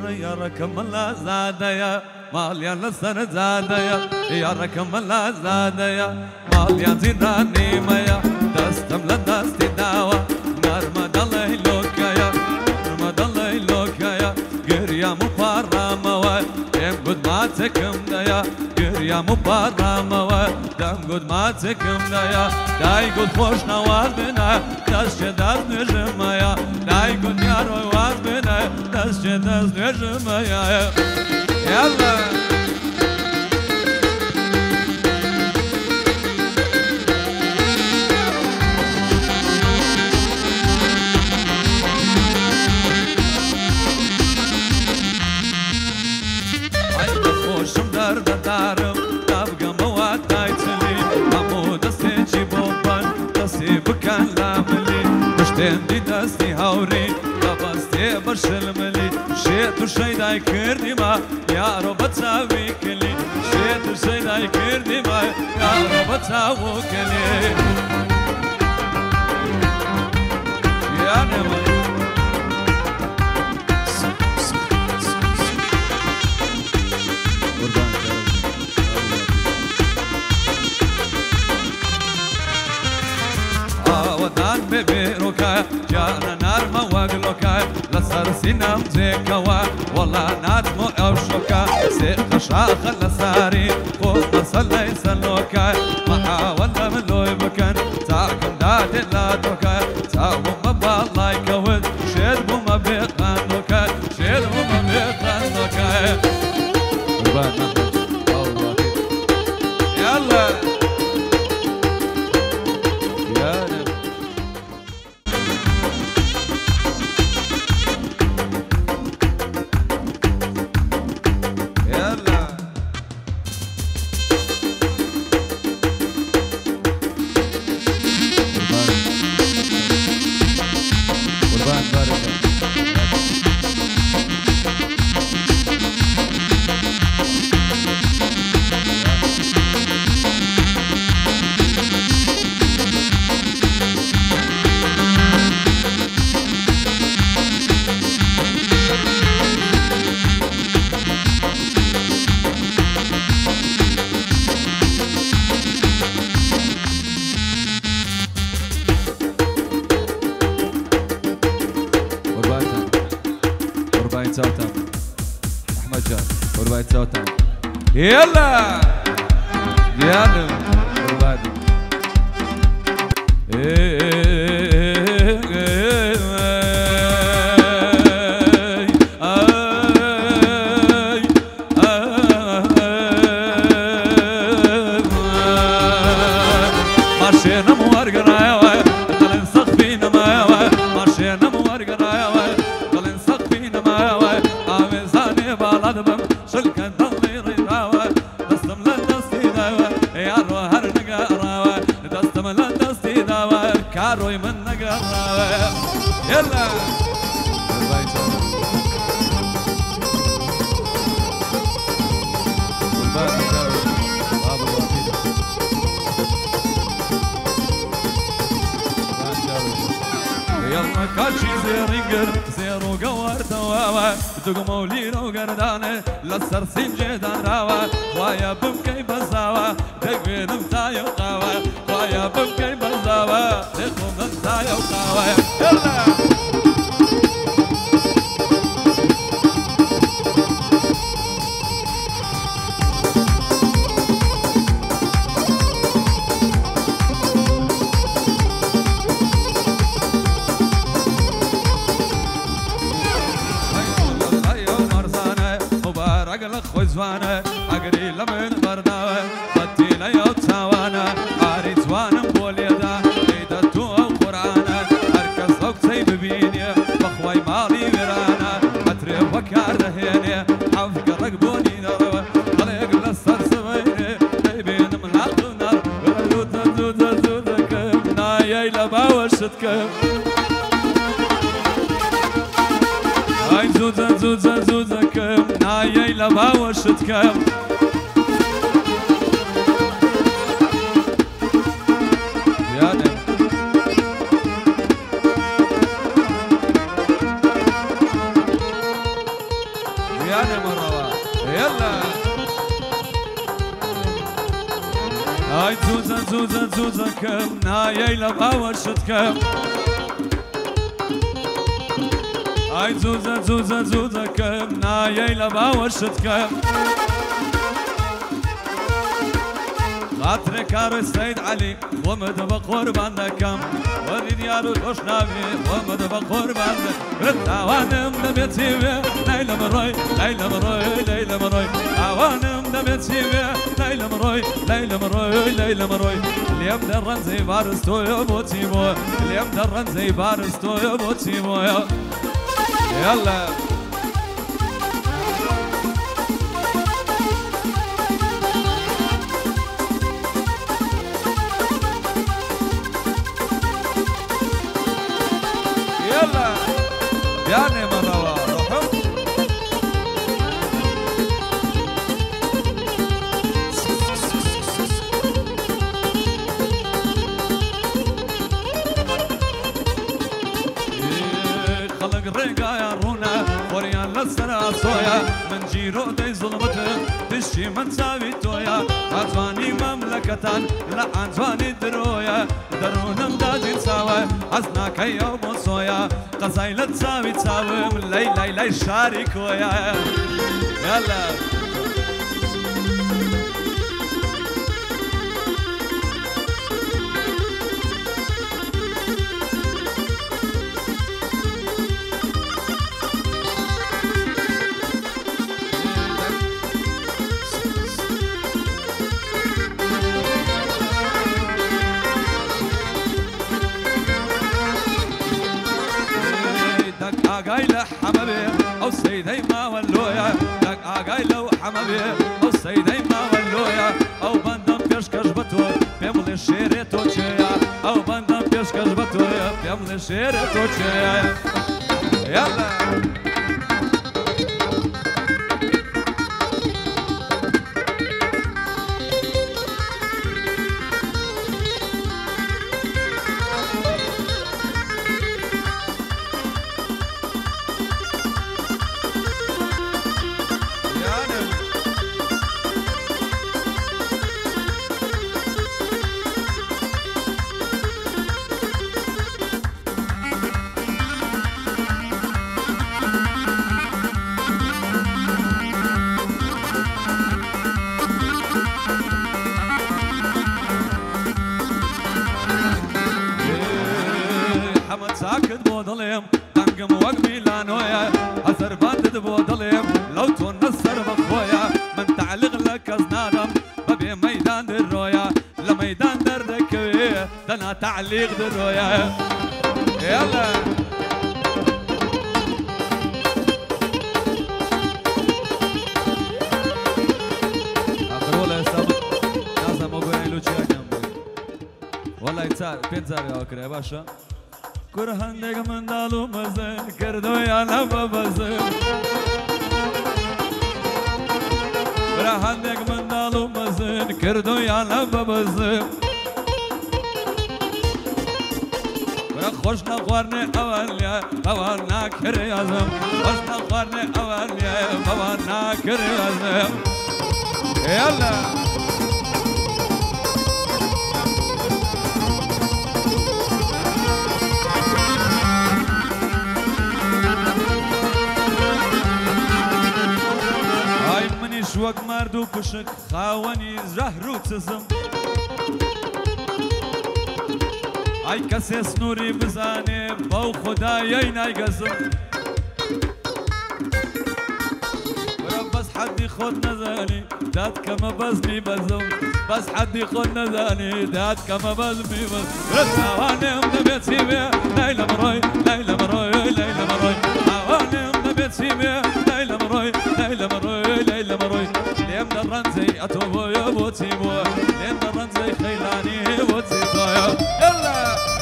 يا ركم الله زاديا ماليا لسر زاديا يا ركم الله زاديا ماليا زيداني مايا دستم لدستي داوا نرمد الله لوكايا نرمد الله لوكايا قريا مبارا دم قد ما تكم دايا قريا مبارا دم قد ما تكم دايا داي قد خوش نواز بنا دست دست نجمايا داي قد ياروي واز بنا دست دست نجمايا يلا خوشم درد دارم نبگم مواد تایتلی همو دستی چی بوبان دستی بکن لاملی مشتین دی دستی هاوری دبستی برشلملی شیطو شیدای کردی ما یارو بتاوی کلی شیطو شیدای کردی ما یارو بتاوی کلی یعنی ما ودان ببيروكا جانا نار مواقلوكا لسر سينام زيكوا والله نادمو اوشوكا سيخ شاخ لساري خوف مسلا يسلوكا محاولة من لو يبكن تاكم داد لا دوكا تاوم بالله يكود شيربو ما بيقانوكا شيربو ما بيقانوكا يلا احمد جان ورباية سوتان يلا يلا ورباية مارشينا موارق رايا دلن سقفينا مايا مارشينا موارق رايا دلن سقفينا مايا آمزاني بالادبم شلكن ضلي ريراوا دستم لدستي داوا يارو هر نقراوا دستم لدستي داوا كاروي من نقراوا يلا يلا كاتشي زيرينجر زيرو قوار تواوا دقمو ليرو قردانه لسر سنجدان راوا وايا بمكي بزاوا دقبين متايو قاوا وايا بمكي بزاوا دقم متايو قاوا يلا خوزوانه اگری لمن برداوه بدینا یا توانا آریزوانم بولیدا ایدا تو او قرآنه هرکس اوکسی ببینی بخوای مالی ویرانه حتری وکار دهینی حوف قرق بونی نروه خلیق لسر سوینی ایبینم لاقنار زوزا زوزا زوزا کم نایای لباوشت کم ای زوزا زوزا زوزا کم نایای لباوشت کم يا مرة يلا هاي زوزة زوزة زوزة كم نايي لبا ورشت كم هاي زوزة زوزة زوزة كم نايي لبا ورشت كم خاطر كارو السيد علي ومد بقربان دكم ودي ديارو الأشنابي ومد بقربان رتاوانم دميتيبي ليلى مروي ليلى مروي ليلى مروي اوانم دميتيبي ليلى مروي ليلى مروي ليلى مروي اليوم درن زي بارستو يبوتيمو اليوم درن زي بارستو يبوتيمو يلا يلا يعني مرة روحوا خلق الرقا يا رونا وريان للسرا صويا من جيرو دي ظلمته تشي من ساوي تويا عزواني مملكة لا عزواني درويا درونم داجين ساوي عزناك يوم صويا قصايلة تساوي تساوي من ليلة ليلة شارك ويا يلا عقايلة حمامي أو سيدي ما ولويا دق عقايلة وحمامي أو سيدي ما ولويا أو بندم بيشكش بتوي بيملي الشيرة توتشيا أو بندم بيشكش بتوي بيملي الشيرة توتشيا يلا ساكت بوضليم دنقم وقمي لانويا اثر باندد بوضليم لو تونسر بخويا من تعلق لك ازنادم ببي ميدان درويا لميدان دردكوي دنا تعليق درويا يلا اخرولا يسابق نازم اقول لو تشاكم والله يتسار بينزار يا اكري باشا كرهندق من دالو مزن كردو يا نبا بزن كرهندق من دالو مزن كردو يا نبا بزن خوش نخورني اوليا بوانا كريازم خوش نخورني اوليا بوانا كريازم يلا شوق مردو کشک خاونی زهرو تزم ای کسی سنوری بزنه باو خدایی نایگزم بس حدي خود نزاني داد كما بزمي بزم بس حدي خود نزاني داد كما بزمي بزم هوانم دبيت سيبي ليلى مروي ليلى مروي ليلى مروي هوانم دبيت سيبي ليلى مروي ليلى مروي ليلى مروي ليم درن زي اتوبو يا بوتيبو ليم درن زي خيلاني بوتيبو يلا